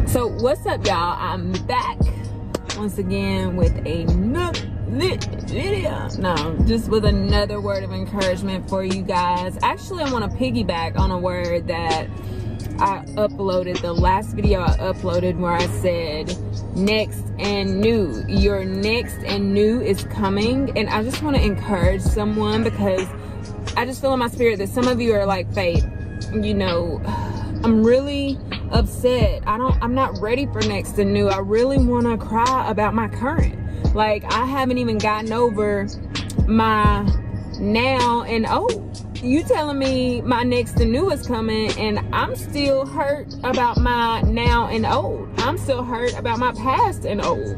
So what's up, y'all? I'm back once again with another video. No, just with another word of encouragement for you guys. Actually, I want to piggyback on a word that I uploaded, the last video I uploaded, where I said next and new. Your next and new is coming. And I just want to encourage someone, because I just feel in my spirit that some of you are like, Faith, you know, I'm really upset. I'm not ready for next and new. I really want to cry about my current. Like, I haven't even gotten over my now and old. You telling me my next and new is coming, and I'm still hurt about my now and old. I'm still hurt about my past and old.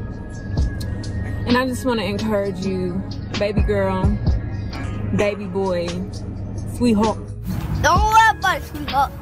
And I just want to encourage you, baby girl, baby boy, sweetheart. Don't worry about it, sweetheart.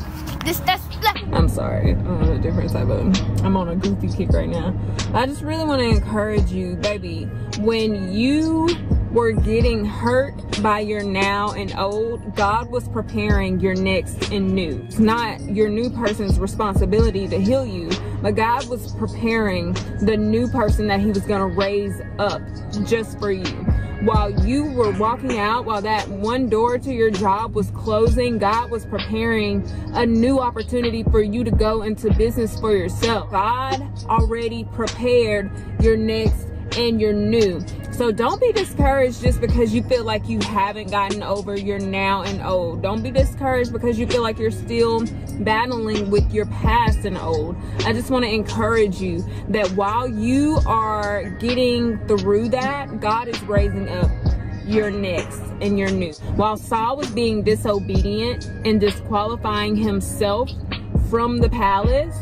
I'm sorry, I'm on a different type of, I'm on a goofy kick right now. I just really want to encourage you, baby. When you were getting hurt by your now and old, God was preparing your next and new. It's not your new person's responsibility to heal you, but God was preparing the new person that he was going to raise up just for you. While you were walking out, while that one door to your job was closing, God was preparing a new opportunity for you to go into business for yourself. God already prepared your next and your new. So don't be discouraged just because you feel like you haven't gotten over your now and old. Don't be discouraged because you feel like you're still battling with your past and old. I just want to encourage you that while you are getting through that, God is raising up your next and your new. While Saul was being disobedient and disqualifying himself from the palace,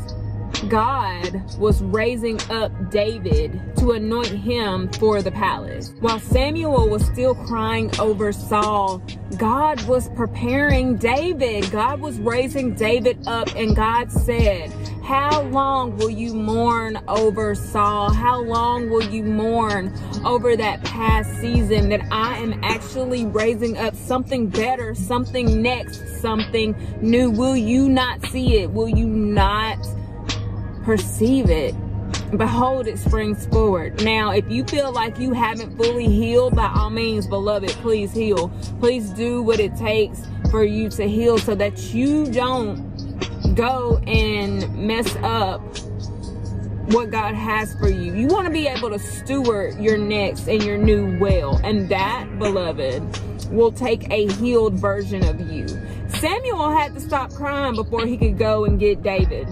God was raising up David to anoint him for the palace. While Samuel was still crying over Saul, God was preparing David. God was raising David up, and God said, how long will you mourn over Saul? How long will you mourn over that past season? That I am actually raising up something better, something next, something new. Will you not see it? Will you not perceive it? Behold, it springs forward. Now, if you feel like you haven't fully healed, by all means, beloved, please heal. Please do what it takes for you to heal, so that you don't go and mess up what God has for you. You want to be able to steward your next and your new well, and that, beloved, will take a healed version of you. Samuel had to stop crying before he could go and get David.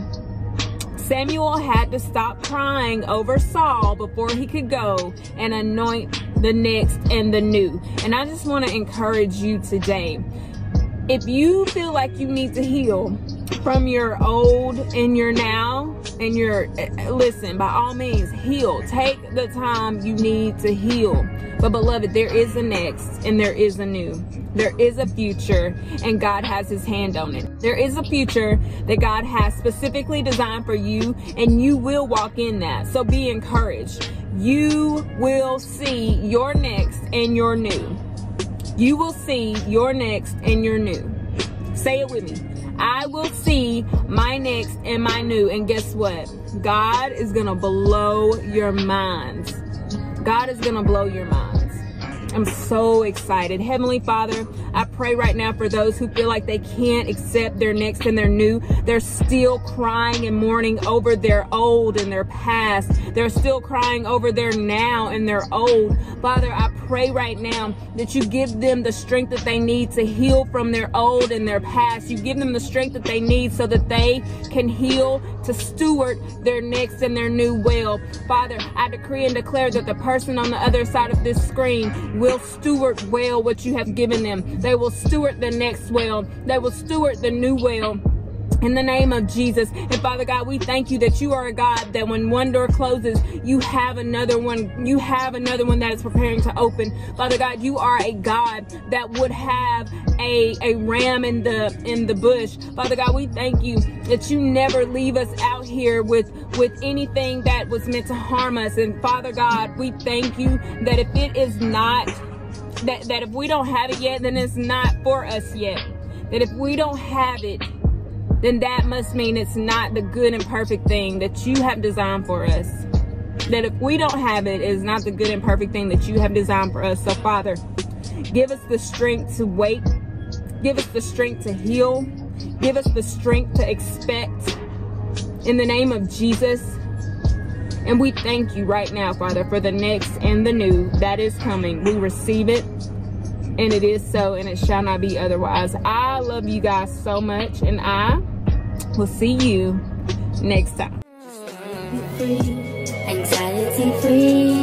Samuel had to stop crying over Saul before he could go and anoint the next and the new. And I just want to encourage you today. If you feel like you need to heal from your old and your now and your, listen, by all means, heal. Take the time you need to heal. But beloved, there is a next and there is a new. There is a future, and God has his hand on it. There is a future that God has specifically designed for you, and you will walk in that. So be encouraged. You will see your next and your new. You will see your next and your new. Say it with me. I will see my next and my new. And guess what? God is going to blow your minds. God is going to blow your minds. I'm so excited. Heavenly Father, I pray right now for those who feel like they can't accept their next and their new. They're still crying and mourning over their old and their past. They're still crying over their now and their old. Father, I pray right now that you give them the strength that they need to heal from their old and their past. You give them the strength that they need so that they can heal, to steward their next and their new well. Father, I decree and declare that the person on the other side of this screen will steward well what you have given them. They will steward the next well. They will steward the new well. In the name of Jesus. And Father God, we thank you that you are a God that when one door closes, you have another one. You have another one that is preparing to open. Father God, you are a God that would have a ram in the bush. Father God, we thank you that you never leave us out here with anything that was meant to harm us. And Father God, we thank you that if it is not, that if we don't have it yet, then it's not for us yet. That if we don't have it, then that must mean it's not the good and perfect thing that you have designed for us. That if we don't have it, it's not the good and perfect thing that you have designed for us. So Father, give us the strength to wait. Give us the strength to heal. Give us the strength to expect in the name of Jesus. And we thank you right now, Father, for the next and the new that is coming. We receive it, and it is so, and it shall not be otherwise. I love you guys so much, and I will see you next time. Anxiety free.